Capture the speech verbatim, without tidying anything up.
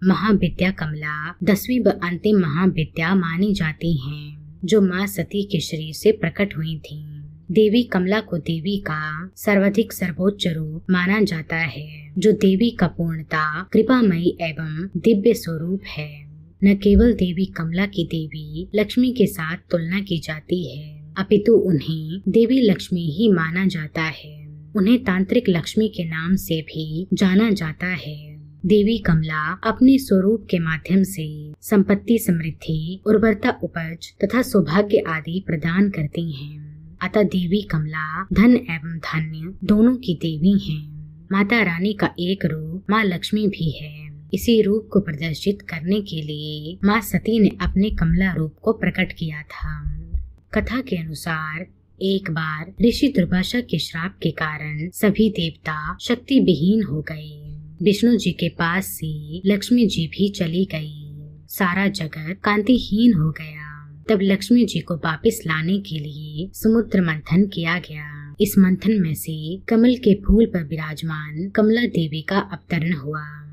महाविद्या कमला दसवीं व अंतिम महाविद्या मानी जाती हैं, जो माँ सती के शरीर से प्रकट हुई थीं। देवी कमला को देवी का सर्वाधिक सर्वोच्च रूप माना जाता है, जो देवी का पूर्णता, कृपामयी एवं दिव्य स्वरूप है। न केवल देवी कमला की देवी लक्ष्मी के साथ तुलना की जाती है, अपितु उन्हें देवी लक्ष्मी ही माना जाता है। उन्हें तांत्रिक लक्ष्मी के नाम से भी जाना जाता है। देवी कमला अपने स्वरूप के माध्यम से संपत्ति, समृद्धि, उर्वरता, उपज तथा सौभाग्य आदि प्रदान करती हैं। अतः देवी कमला धन एवं धान्य दोनों की देवी हैं। माता रानी का एक रूप माँ लक्ष्मी भी है। इसी रूप को प्रदर्शित करने के लिए माँ सती ने अपने कमला रूप को प्रकट किया था। कथा के अनुसार एक बार ऋषि दुर्वासा के श्राप के कारण सभी देवता शक्ति विहीन हो गए। विष्णु जी के पास से लक्ष्मी जी भी चली गई। सारा जगत कांतिहीन हो गया। तब लक्ष्मी जी को वापस लाने के लिए समुद्र मंथन किया गया। इस मंथन में से कमल के फूल पर विराजमान कमला देवी का अवतरण हुआ।